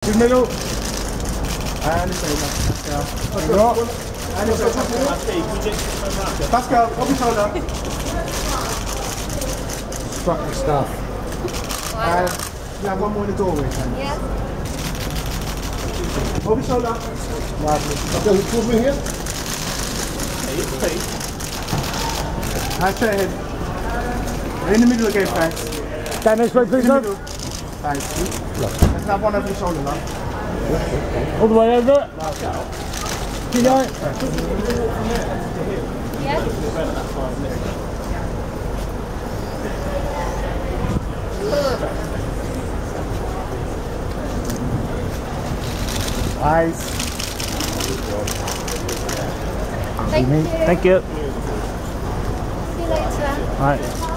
the middle. And it's over. Pascal. And it's over. Pascal, up your shoulder. Struck the stuff. And you have one more in the doorway. Yes. Over your shoulder. Lovely. Okay, put me here. And straight ahead. In the middle again, thanks. Stand this way, please, love. Thanks. Let's have one over your shoulder, love. All the way over. Keep going. Yes. Nice. Thank you. Thank you. See you later. All right.